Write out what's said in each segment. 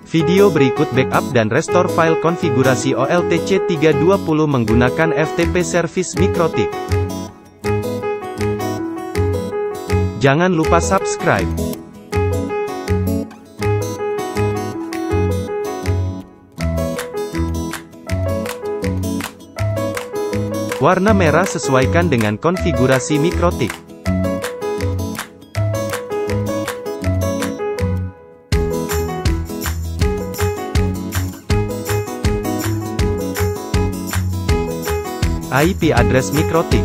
Video berikut backup dan restore file konfigurasi OLTC 320 menggunakan FTP Service MikroTik. Jangan lupa subscribe. Warna merah sesuaikan dengan konfigurasi MikroTik. IP address MikroTik.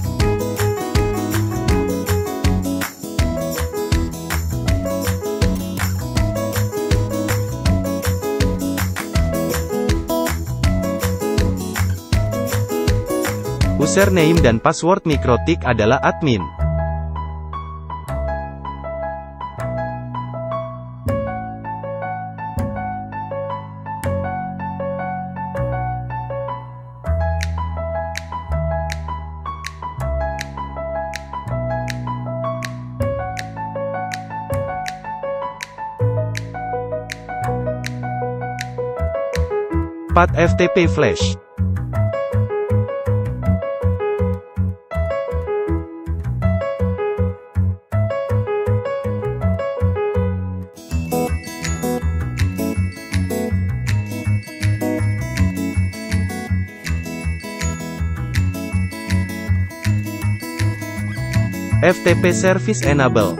Username dan password MikroTik adalah admin. Path FTP Flash. FTP Service Enable.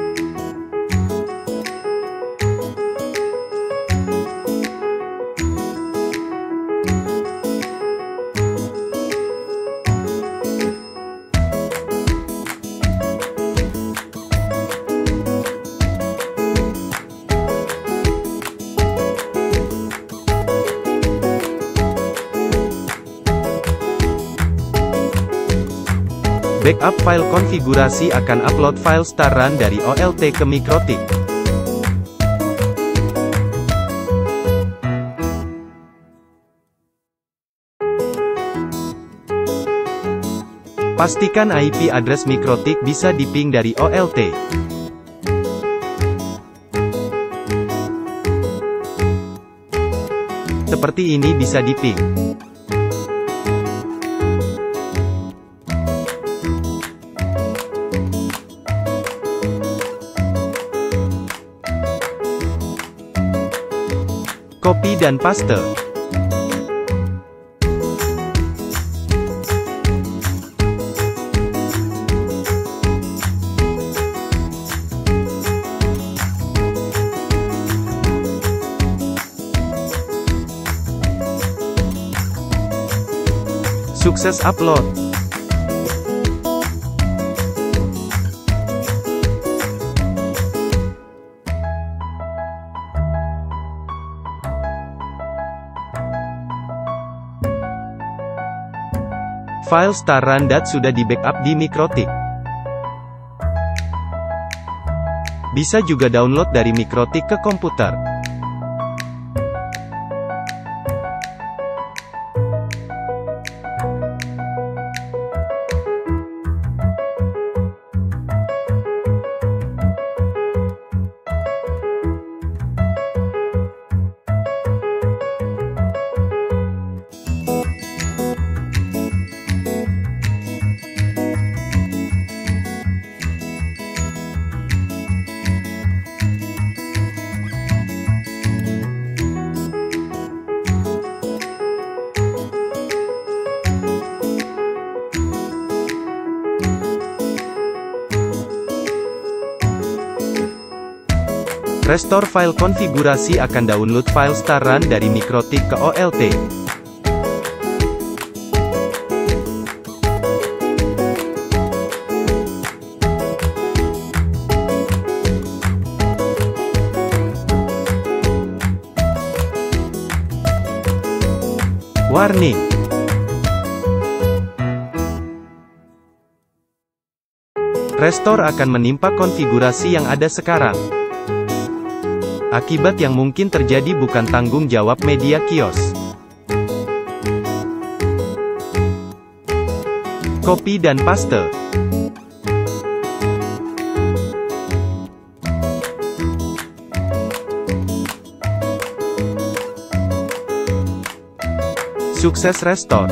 Backup file konfigurasi akan upload file start run dari OLT ke MikroTik. Pastikan IP address MikroTik bisa diping dari OLT. Seperti ini bisa diping. Copy dan paste. Sukses upload. File start run sudah di backup di MikroTik. Bisa juga download dari MikroTik ke komputer. Restore file konfigurasi akan download file start run dari MikroTik ke OLT. Warning. Restore akan menimpa konfigurasi yang ada sekarang. Akibat yang mungkin terjadi bukan tanggung jawab media kios. Copy dan paste. Sukses restore.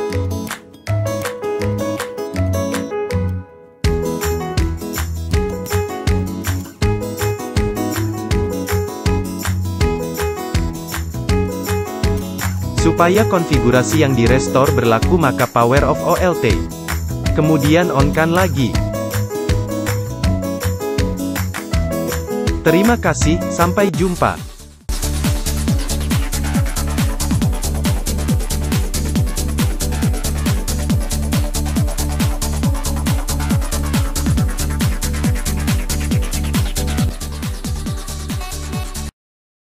Supaya konfigurasi yang direstore berlaku, maka power off OLT. Kemudian on-kan lagi. Terima kasih, sampai jumpa.